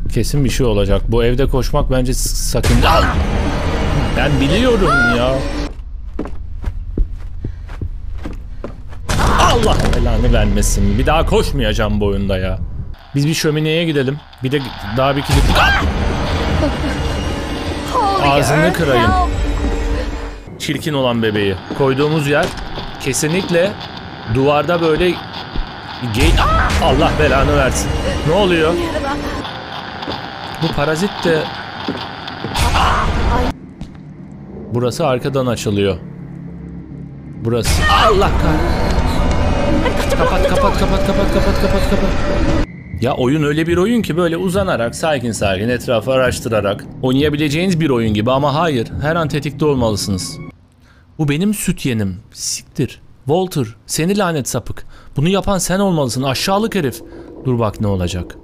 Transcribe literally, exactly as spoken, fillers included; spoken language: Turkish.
Kesin bir şey olacak. Bu evde koşmak bence sakın. Ben biliyorum ya. Allah belanı vermesin. Bir daha koşmayacağım bu oyunda ya. Biz bir şömineye gidelim. Bir de daha bir kilit. Ağzını kırayım. Çirkin olan bebeği. Koyduğumuz yer kesinlikle duvarda böyle gay... Allah belanı versin. Ne oluyor? Bu parazit de... Burası arkadan açılıyor. Burası... Allah kahretsin. Kapat kapat kapat kapat kapat kapat kapat. Ya oyun öyle bir oyun ki böyle uzanarak sakin sakin etrafı araştırarak oynayabileceğiniz bir oyun gibi ama hayır, her an tetikte olmalısınız. Bu benim süt yenim. Siktir. Walter, seni lanet sapık. Bunu yapan sen olmalısın, aşağılık herif. Dur bak ne olacak.